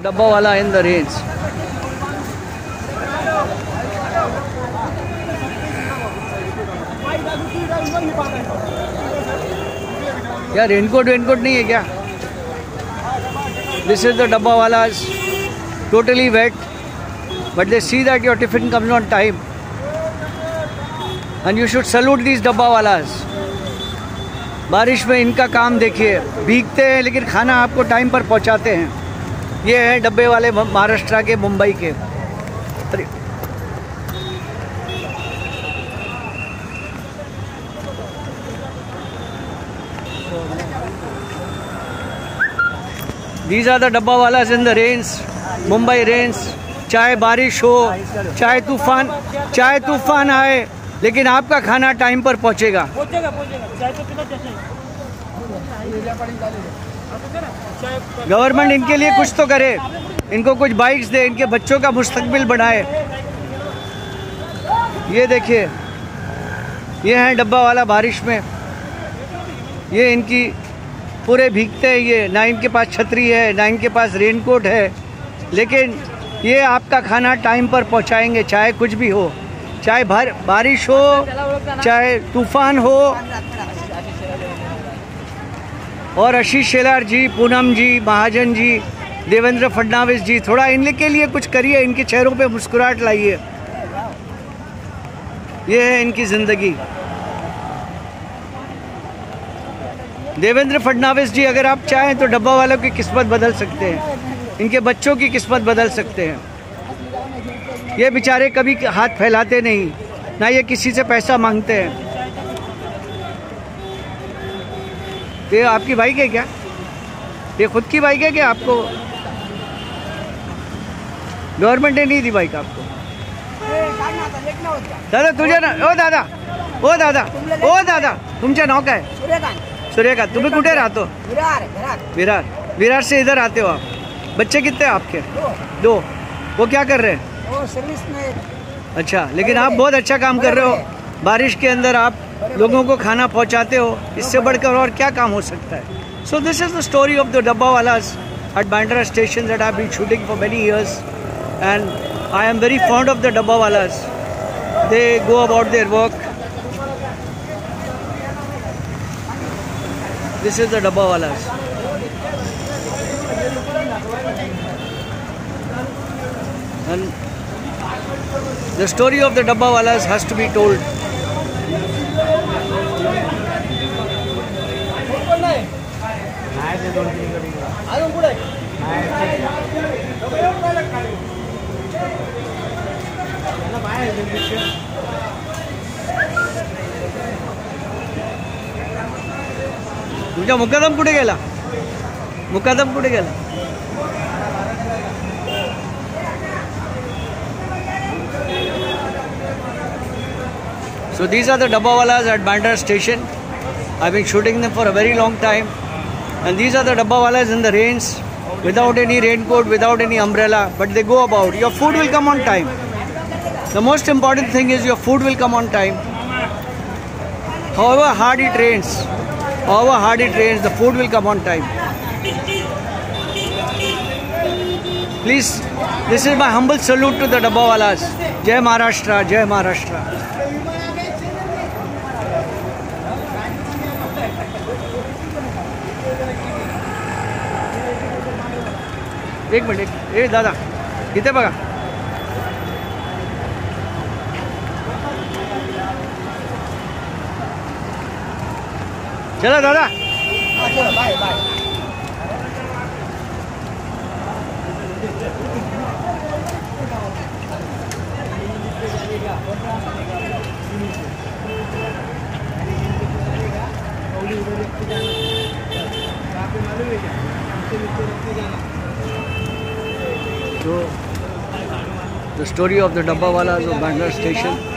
Dabbawala in the rains. क्या raincoat नहीं है क्या? This is the Dabbawalas, totally wet, but they see that your tiffin comes on time, and you should salute these Dabbawalas. बारिश में इनका काम देखिए, भीगते हैं लेकिन खाना आपको टाइम पर पहुंचाते हैं। ये हैं डब्बे वाले महाराष्ट्र के, मुंबई के। These are the Dabbawalas in the rains, Mumbai rains. चाहे बारिश हो, चाहे तूफान आए, लेकिन आपका खाना टाइम पर पहुंचेगा। गवर्नमेंट इनके लिए कुछ तो करे, इनको कुछ बाइक्स दे, इनके बच्चों का मुस्तकबिल बनाए। ये देखिए, ये हैं डब्बावाला बारिश में, ये इनकी पूरे भीगते हैं। ये ना इनके पास छतरी है, ना इनके पास रेनकोट है, लेकिन ये आपका खाना टाइम पर पहुंचाएंगे, चाहे कुछ भी हो, चाहे बारिश हो, चाहे तूफान हो। और आशीष शेलार जी, पूनम जी, महाजन जी, देवेंद्र फडणवीस जी, थोड़ा इनके लिए कुछ करिए, इनके चेहरों पे मुस्कुराहट लाइए। ये है इनकी ज़िंदगी। देवेंद्र फडणवीस जी, अगर आप चाहें तो डब्बा वालों की किस्मत बदल सकते हैं, इनके बच्चों की किस्मत बदल सकते हैं। ये बेचारे कभी हाथ फैलाते नहीं, ना ये किसी से पैसा मांगते हैं। ये आपकी बाइक है क्या? ये खुद की बाइक है क्या? आपको गवर्नमेंट ने नहीं दी बाइक आपको? दादा तुझे ना, ओ दादा तुमच्या नाव काय? सूर्यकांत। तुम्हें कुठे राहतो? विरार से इधर आते हो आप? बच्चे कितने हैं आपके? दो। वो क्या कर रहे हैं? वो सर्विस में। अच्छा, लेकिन आप बहुत अच्छा काम कर रहे हो। बारिश के अंदर आप लोगों को खाना पहुंचाते हो, इससे बढ़कर और क्या काम हो सकता है? So this is the story of the Dabbawalas at Bandra Station that I have been shooting for many years, and I am very fond of the Dabbawalas. They go about their work. This is the Dabbawalas. And the story of the Dabbawalas has to be told. तुझा मुकादम कुठे गेला? So these are the Dabbawalas at Bandra Station. I've been shooting them for a very long time, and these are the Dabbawalas in the rains, without any raincoat, without any umbrella, but they go about. Your food will come on time. The most important thing is your food will come on time. However hard it rains, the food will come on time. Please, this is my humble salute to the Dabbawalas. Jai Maharashtra, Jai Maharashtra. एक minute, ए दादा इथे बघा. चला दादा. Bye bye. So, the story of the Dabbawalas of Bandra Station.